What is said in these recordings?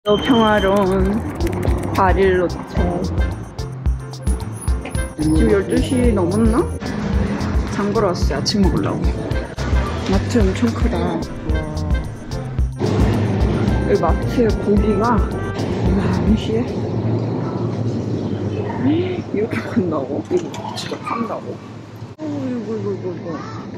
또 평화로운 바릴로체. 지금 12시 넘었나? 장 보러 왔어요. 아침 먹으려고. 마트 엄청 크다. 여기 마트에 고기가 무시해. 이렇게 판다고? 이거 진짜 판다고? 이거.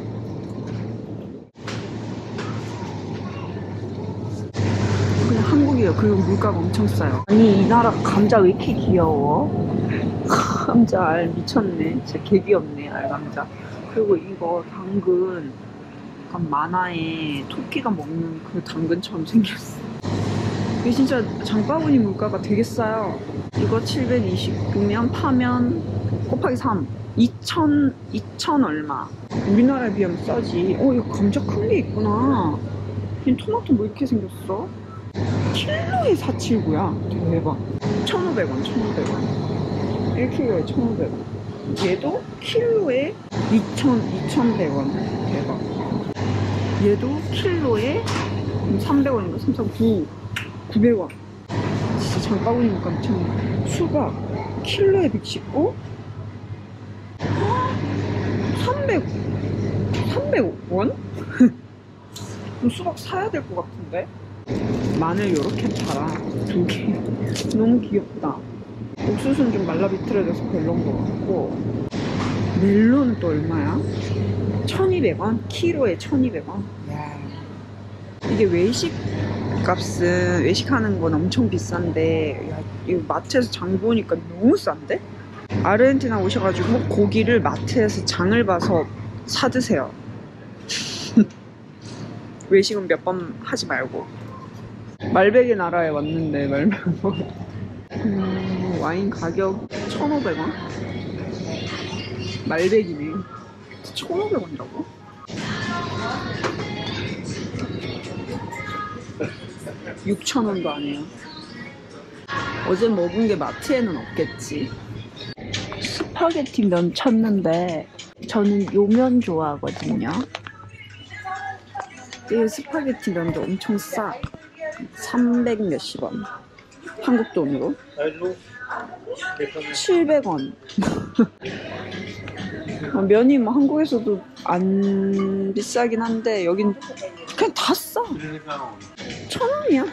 그냥 한국이에요. 그리고 물가가 엄청 싸요. 아니, 이 나라 감자 왜 이렇게 귀여워? 감자 알 미쳤네. 진짜 개 귀엽네, 알감자. 그리고 이거 당근, 약간 만화에 토끼가 먹는 그 당근처럼 생겼어. 이게 진짜 장바구니 물가가 되게 싸요. 이거 729면 파면 곱하기 3. 2,000 얼마. 우리나라에 비하면 싸지. 이거 감자 큰 게 있구나. 이 토마토 뭐 이렇게 생겼어? 킬로에 479야. 대박. 1,500원. 1kg에 1,500원. 얘도 킬로에 2,100원. 대박. 얘도 킬로에 300원인가? 339. 900원. 진짜 장바구니 물가 미쳤네. 수박 킬로에 119? 300원? 수박 사야 될 것 같은데? 마늘 요렇게 팔아. 2개. 너무 귀엽다. 옥수수는 좀 말라 비틀어져서 별론 것 같고. 멜론은 또 얼마야? 1,200원? 키로에 1,200원? 야. 이게 외식하는 건 엄청 비싼데, 야, 이거 마트에서 장 보니까 너무 싼데? 아르헨티나 오셔가지고 고기를 마트에서 장을 봐서 사드세요. 외식은 몇 번 하지 말고. 말베기 나라에 왔는데 말베기 와인 가격 1,500원? 말베기네. 1,500원이라고? $6,000원도 아니에요. 어제 먹은 게 마트에는 없겠지. 스파게티 면 찾는데 저는 요 면 좋아하거든요. 이 스파게티 면도 엄청 싸. 300 몇십 원. 한국 돈으로 700원. 면이 뭐 한국에서도 안 비싸긴 한데 여긴 그냥 다 싸. 1,000원이야.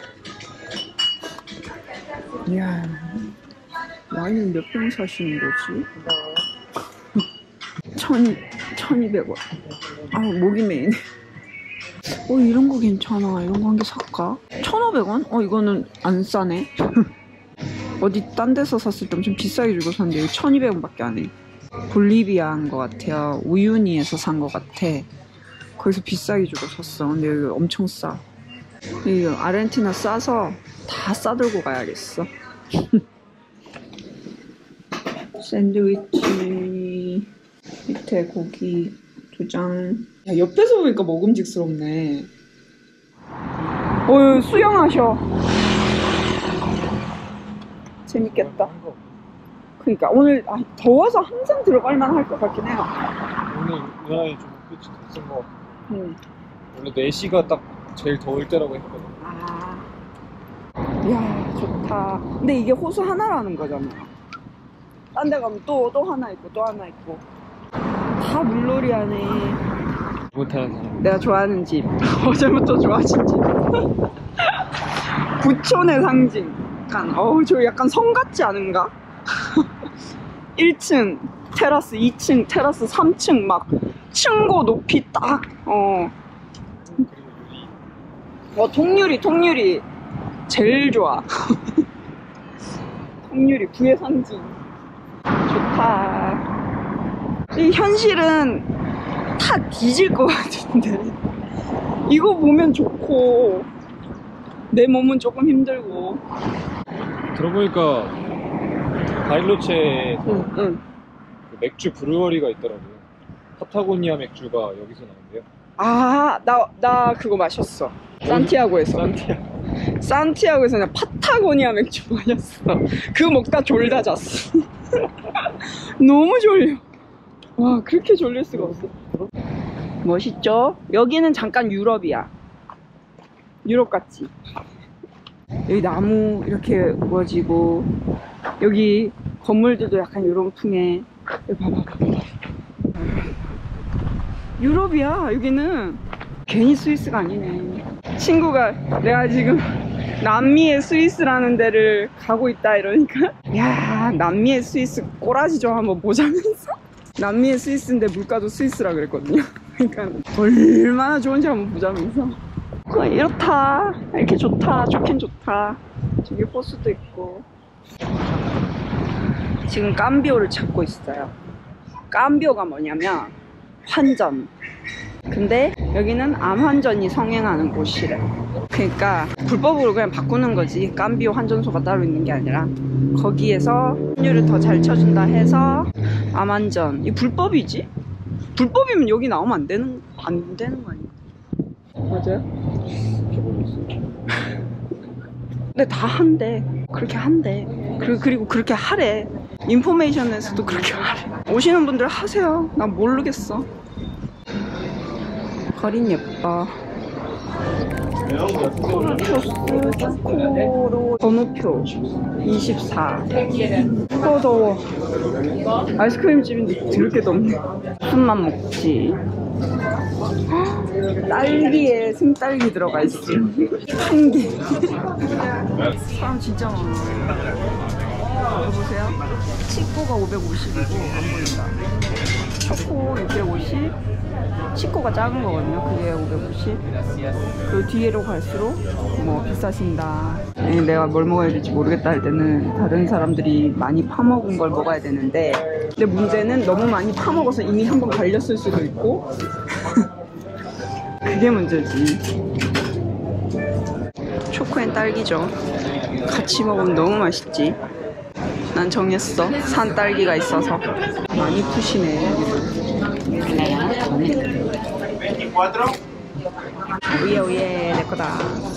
이야, 와인은 몇 병 사시는 거지? 1,200원. 아, 목이 메이네. 이런 거 괜찮아. 이런 거 한 개 살까? 1,500원? 이거는 안 싸네. 어디 딴 데서 샀을 때 엄청 비싸게 주고 샀는데 여기 1,200원밖에 안 해. 볼리비아인 것 같아요. 우유니에서 산 것 같아. 거기서 비싸게 주고 샀어. 근데 여기 엄청 싸. 이 아르헨티나 싸서 다 싸들고 가야겠어. 샌드위치 밑에 고기 2장. 야, 옆에서 보니까 먹음직스럽네. 수영하셔. 재밌겠다. 그러니까 오늘 더워서 항상 들어갈만 할 것 같긴 해요. 오늘 유난히 좀 끝이 됐은 것 같고. 원래 4시가 딱 제일 더울 때라고 했거든. 이야, 좋다. 근데 이게 호수 하나라는 거잖아. 딴 데 가면 또 하나 있고 또 하나 있고. 다 물놀이 하네. 못하는 사람. 내가 좋아하는 집. 어제부터 좋아하신 집. 부촌의 상징. 저 약간 성 같지 않은가? 1층 테라스, 2층 테라스, 3층 막 층고 높이 딱. 통유리 제일 좋아. 통유리 부의 상징. 좋다. 이 현실은 다 뒤질 것 같은데 이거 보면 좋고 내 몸은 조금 힘들고. 들어보니까 바릴로체에 응. 그 맥주 브루어리가 있더라고요. 파타고니아 맥주가 여기서 나온대요. 나 그거 마셨어. 산티아고에서. 산티아고에서 그냥 파타고니아 맥주 마셨어. 그거 먹다 졸다 잤어. 너무 졸려. 와, 그렇게 졸릴 수가 없어. 멋있죠? 여기는 잠깐 유럽이야. 유럽 같지? 여기 나무 이렇게 우거지고 여기 건물들도 약간 이런 풍에. 여기 봐봐. 유럽이야 여기는. 괜히 스위스가 아니네. 친구가 내가 지금 남미의 스위스라는 데를 가고 있다 이러니까 야 남미의 스위스 꼬라지 좀 한번 보자면서 남미의 스위스인데 물가도 스위스라 그랬거든요. 그러니까 얼마나 좋은지 한번 보자면서 이렇다 이렇게 좋다 좋긴 좋다. 저기 호수도 있고. 지금 깜비오를 찾고 있어요. 깜비오가 뭐냐면 환전. 근데 여기는 암환전이 성행하는 곳이래. 그러니까 불법으로 그냥 바꾸는 거지. 깜비오 환전소가 따로 있는 게 아니라 거기에서 환율을 더 잘 쳐준다 해서 암환전. 이 불법이지? 불법이면 여기 나오면 안 되는 거 아니야? 맞아요? 근데 다 한대. 그렇게 한대. 그리고 그렇게 하래. 인포메이션에서도 그렇게 하래. 오시는 분들 하세요. 난 모르겠어. 거린 예뻐. 코르초스 초코로 번호표 24. 더워. 아이스크림집인데 드럽게 덥네. 술만 먹지. 딸기에 생딸기 들어가 있어. 한 개. 사람 진짜 많아. 여보세요? 치코가 550이고 안 보인다. 초코 650. 치코가 작은 거거든요. 그게 550. 그 뒤로 갈수록 뭐 비싸신다. 내가 뭘 먹어야 될지 모르겠다 할 때는 다른 사람들이 많이 파먹은 걸 먹어야 되는데, 근데 문제는 너무 많이 파먹어서 이미 한번 갈렸을 수도 있고 그게 문제지. 초코엔 딸기죠. 같이 먹으면 너무 맛있지. 난 정했어. 산 딸기가 있어서. 많이 푸시네 여기서. 오예 내 거다.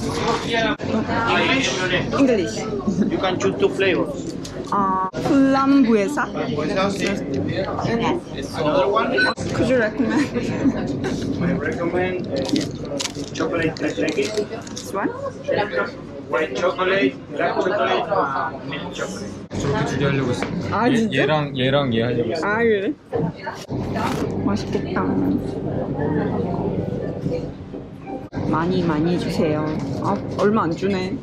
English. You can choose two flavors. 플람부에사? Another one, Could you recommend I recommend chocolate cake, this one? white chocolate, black chocolate, milk chocolate. 저렇게 두 개 하려고 했어. 아 진짜? 얘랑 얘 하려고 했어. 아 그래? 맛있겠다. 많이 주세요. 아 얼마 안 주네.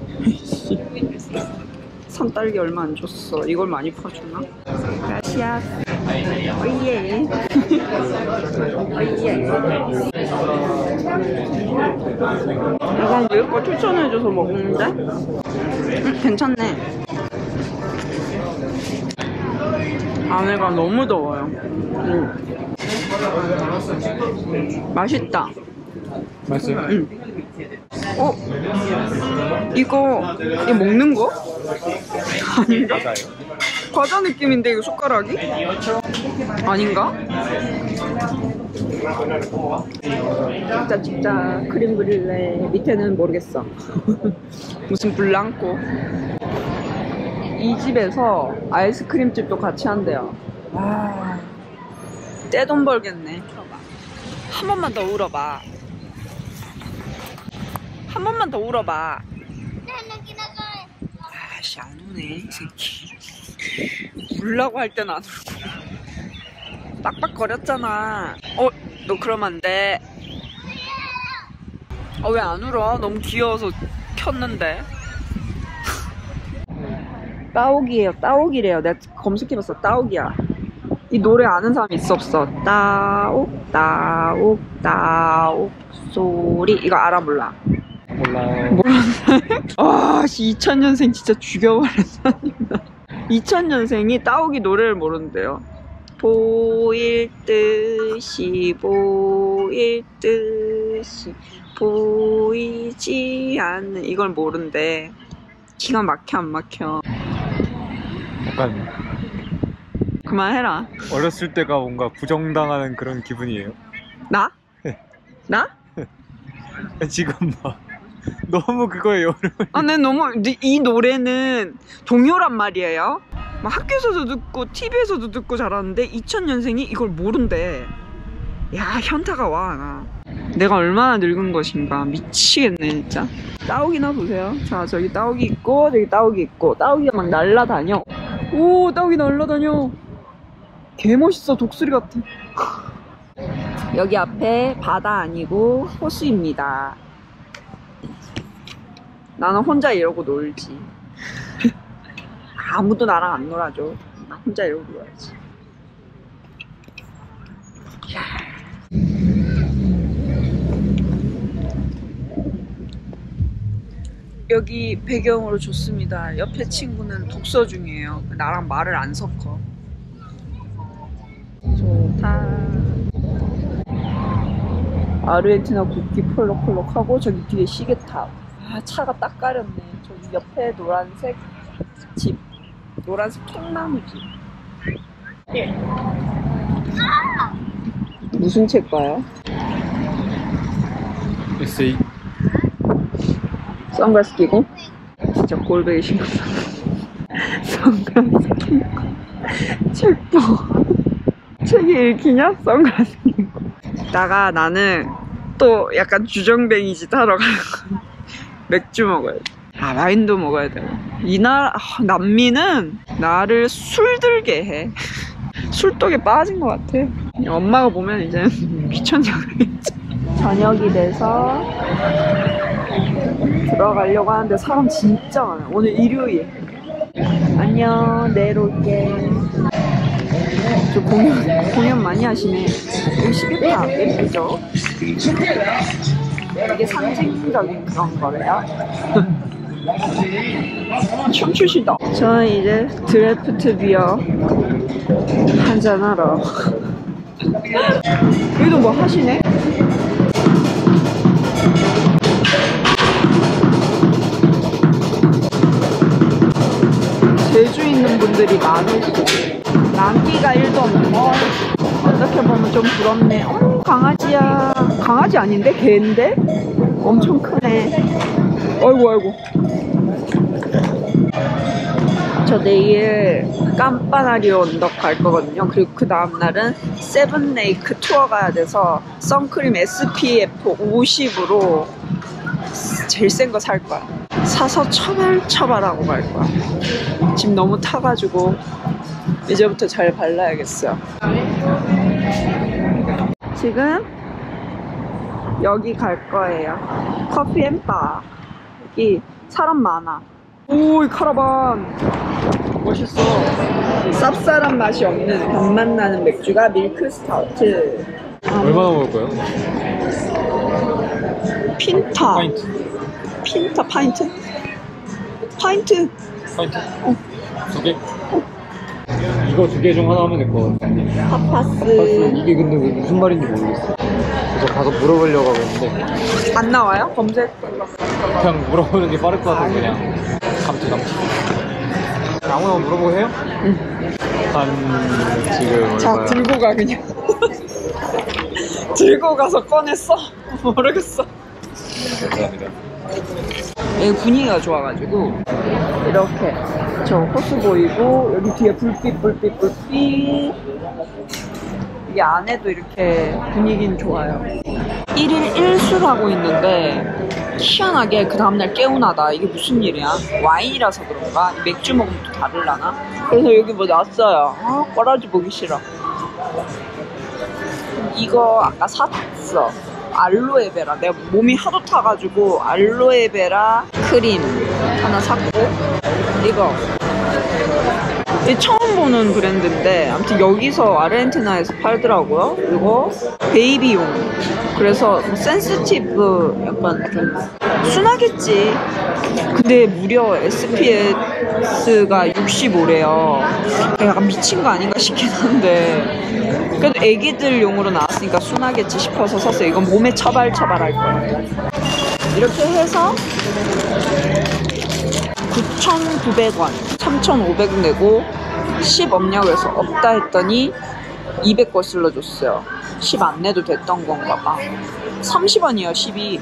산딸기 얼마 안 줬어. 이걸 많이 퍼주나? gracias. 오예. 오예. 이건 얘 거 추천해줘서 먹는데? 괜찮네. 안에가 너무 더워요. 맛있다. 맛있어요? 응. 이거 먹는 거? 아닌가? 과자 느낌인데 이거 숟가락이? 아닌가? 찍자 크림 브릴레. 밑에는 모르겠어. 무슨 블랑코. 이 집에서 아이스크림집도 같이 한대요. 와, 떼돈 벌겠네. 한 번만 더 울어봐. 한 번만 더 울어봐. 아씨 안 우네 이 새끼. 울라고 할 땐 안 울고 빡빡거렸잖아. 너 그러면 안 돼. 왜 안 울어? 너무 귀여워서 켰는데. 따오기예요. 따오기래요. 내가 검색해봤어. 따오기야. 이 노래 아는 사람 있어 없어? 따옥 따옥 따옥 소리. 이거 알아 몰라? 몰라요. 몰랐네. 아 2000년생 진짜 죽여버렸어. 2000년생이 따오기 노래를 모르는데요. 보일 듯이 보일 듯이 보이지 않는. 이걸 모른대. 기가 막혀 안 막혀. 약간 그만해라. 어렸을 때가 뭔가 부정당하는 그런 기분이에요. 나? 나? 지금 막 너무 그거에 여름을. 네, 너무 이 노래는 동요란 말이에요. 막 학교에서도 듣고 TV에서도 듣고 자랐는데 2000년생이 이걸 모른대. 야, 현타가 와, 나. 내가 얼마나 늙은 것인가. 미치겠네, 진짜. 따오기나 보세요. 자, 저기 따오기 있고, 저기 따오기 있고, 따오기가 막 날라다녀. 오, 따오기 날라다녀. 개 멋있어, 독수리 같아. 여기 앞에 바다 아니고 호수입니다. 나는 혼자 이러고 놀지. 아무도 나랑 안 놀아줘. 나 혼자 이러고 놀아야지. 여기 배경으로 좋습니다. 옆에 친구는 독서 중이에요. 나랑 말을 안 섞어. 좋다. 아르헨티나 국기 펄럭펄럭하고 저기 뒤에 시계탑. 아, 차가 딱 가렸네. 저기 옆에 노란색 집. 노란색 통나무집. 무슨 책 봐요? 에세이. 선글라스 끼고? 진짜 꼴보기 싫어. 선글라스 끼고 책도 책이 읽히냐? 선글라스 끼고 나는 또 약간 주정뱅이 짓 하러 가는 거. 맥주 먹어야 돼. 아, 와인도 먹어야 돼. 남미는 나를 술들게 해. 술독에 빠진 것 같아. 엄마가 보면 이제 귀천장하겠지. 저녁이 돼서 들어가려고 하는데 사람 진짜 많아. 오늘 일요일. 안녕, 내일 올게. 저 공연 많이 하시네. 여기 시계탑 예쁘죠? 이게 상징적인 그런 거래요. 춤추시다. 저는 이제 드래프트 비어 한잔하러. 여기도 뭐 하시네? 제주 있는 분들이 많으시고 남기가 1도 없는 거 어떻게 보면 좀 부럽네. 강아지야. 강아지 아닌데? 개인데? 엄청 크네. 아이고. 저 내일 깜파나리오 언덕 갈 거거든요. 그리고 그 다음날은 세븐레이크 투어 가야 돼서 선크림 SPF 50으로 제일 센 거 살 거야. 사서 처발처발하고 갈 거야. 지금 너무 타가지고 이제부터 잘 발라야겠어요. 지금 여기 갈 거예요. 커피 앤 바. 여기 사람 많아. 오, 이 카라반 멋있어. 쌉쌀한 맛이 없는 단맛 나는 맥주가 밀크 스타우트. 얼마나 먹을 거예요? 핀타. 파인트? 파인트. 두 개? 이거 두 개 중 하나 하면 될 것 같아. 파파스. 이게 근데 무슨 말인지 모르겠어. 그래서 가서 물어보려고 하고 있는데 안 나와요? 검색. 그냥 물어보는 게 빠를 것 같아서 그냥 감투. 아무나 물어보고 해요? 응. 한 지금 자, 얼마야? 들고 가 그냥. 들고 가서 꺼냈어? 모르겠어. 감사합니다. 여기 분위기가 좋아가지고 이렇게 저 호수 보이고 여기 뒤에 불빛 이 안에도 이렇게 분위기는 좋아요. 1일 1술 하고 있는데 희한하게 그 다음날 개운하다. 이게 무슨 일이야? 와인이라서 그런가? 맥주 먹으면 또 다르려나? 그래서 여기 뭐 놨어요. 아, 꼬라지 보기 싫어. 이거 아까 샀어. 알로에베라. 내가 몸이 하도 타가지고 알로에베라 크림 하나 샀고, 이거 처음 보는 브랜드인데 아무튼 여기서 아르헨티나에서 팔더라고요. 이거 베이비용. 그래서 뭐 센시티브 약간 좀 순하겠지. 근데 무려 SPS가 65래요. 약간 미친 거 아닌가 싶긴 한데 그래도 애기들용으로 나왔으니까 순하겠지 싶어서 샀어요. 이건 몸에 처발처발할 거예요. 이렇게 해서 9,900원 3,500원 내고 10 없냐고 해서 없다 했더니 200 거슬러줬어요. 10 안 내도 됐던 건가 봐. 30원이에요 10이.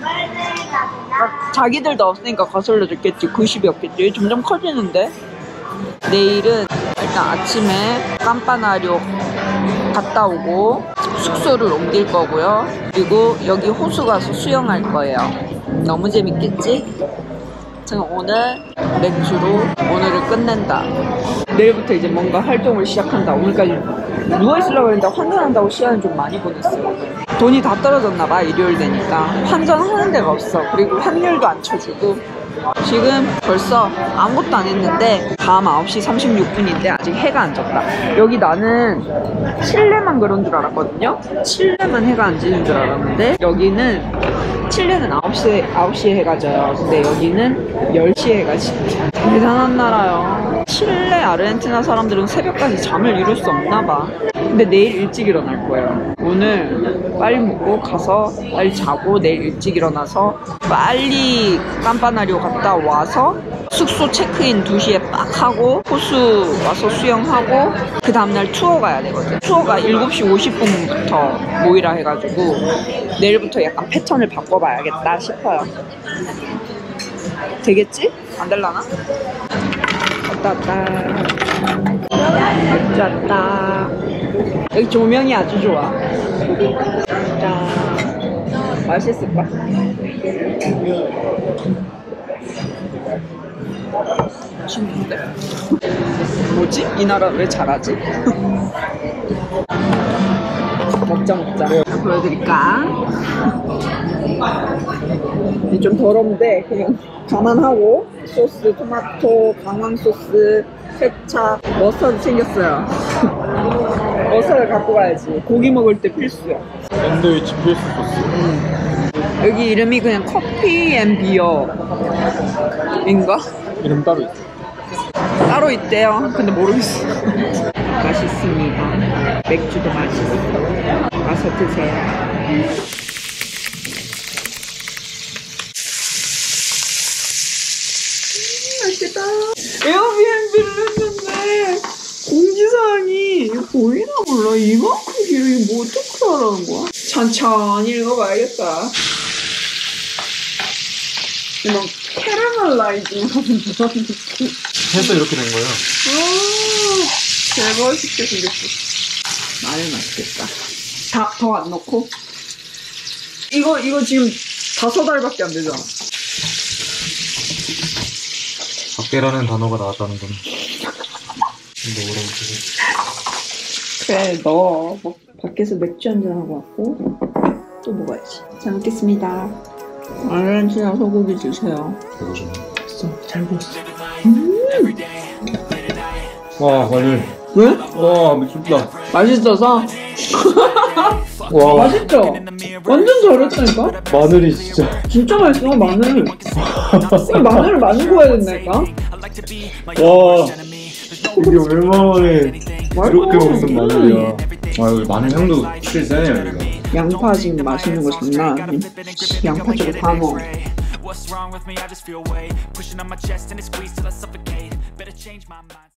자기들도 없으니까 거슬러줬겠지. 90이었겠지. 점점 커지는데. 내일은 일단 아침에 깜파나리오 갔다 오고 숙소를 옮길 거고요. 그리고 여기 호수 가서 수영할 거예요. 너무 재밌겠지? 저는 오늘 맥주로 오늘을 끝낸다. 내일부터 이제 뭔가 활동을 시작한다. 오늘까지 누워있으려고 했는데 환전한다고 시간을 좀 많이 보냈어요. 돈이 다 떨어졌나봐. 일요일 되니까 환전하는 데가 없어. 그리고 환율도 안 쳐주고. 지금 벌써 아무것도 안 했는데 밤 9시 36분인데 아직 해가 안 졌다. 여기 나는 칠레만 그런 줄 알았거든요. 칠레만 해가 안 지는 줄 알았는데 여기는 칠레는 9시에 해가 져요. 근데 여기는 10시에 해가 진짜 대단한 나라요. 칠레, 아르헨티나 사람들은 새벽까지 잠을 이룰 수 없나 봐. 근데 내일 일찍 일어날 거예요. 오늘 빨리 먹고 가서 빨리 자고 내일 일찍 일어나서 빨리 깜파나리오 갔다 와서 숙소 체크인 2시에 빡 하고 호수 와서 수영하고 그 다음날 투어 가야 되거든. 투어가 7시 50분부터 모이라 해가지고 내일부터 약간 패턴을 바꿔봐야겠다 싶어요. 되겠지? 안 될라나? 왔다 맥주 왔다. 여기 조명이 아주 좋아. 짠. 맛있을까? 맛있는데? 뭐지? 이 나라 왜 잘하지? 먹자. 보여드릴까? 좀 더러운데 그냥 감안하고 소스, 토마토, 강황 소스, 케찹, 머스타드 챙겼어요. 머스타드 갖고 가야지. 고기 먹을 때 필수야. 샌드위치 필수 소스. 여기 이름이 그냥 커피 앤 비어인가? 이름 따로 있어. 따로 있대요. 근데 모르겠어. 맛있습니다. 맥주도 맛있어. 와서 드세요. 맛있다. 에어비앤비를 했는데 공지사항이 이거 보이나 몰라. 이만큼 길어. 이거 뭐 어떻게 하라는 거야? 천천히 읽어봐야겠다. 막 캐러멜라이징 하는 그런 느낌. 해서 이렇게 된 거예요. 제일 멋있게 생겼어. 마늘 맛있겠다. 더 안 넣고? 이거 지금 5알밖에 안 되잖아. 밖에라는 단어가 나왔다는 건 뭐라고 그래, 너 밖에서 맥주 한잔 하고 왔고 또 먹어야지. 잘 먹겠습니다. 아르헨티나 소고기 주세요. 배고프네. 잘 먹었어. 와 마늘. 왜? 와 미쳤다. 맛있어서? 와 맛있죠? 완전 잘했다니까? 마늘이 진짜. 진짜 맛있어, 마늘. 마늘을 많이 구워야 된다니까? 와 이게 얼마만에 이렇게 먹는 마늘이야. 와 여기 마늘 향도 확실히 세네요 여기가. 양파 지금 맛있는 거 장난 아니? 양파 저거 다 넣어. What's wrong with me? I just feel weight pushing on my chest and it squeezes till I suffocate. Better change my mind.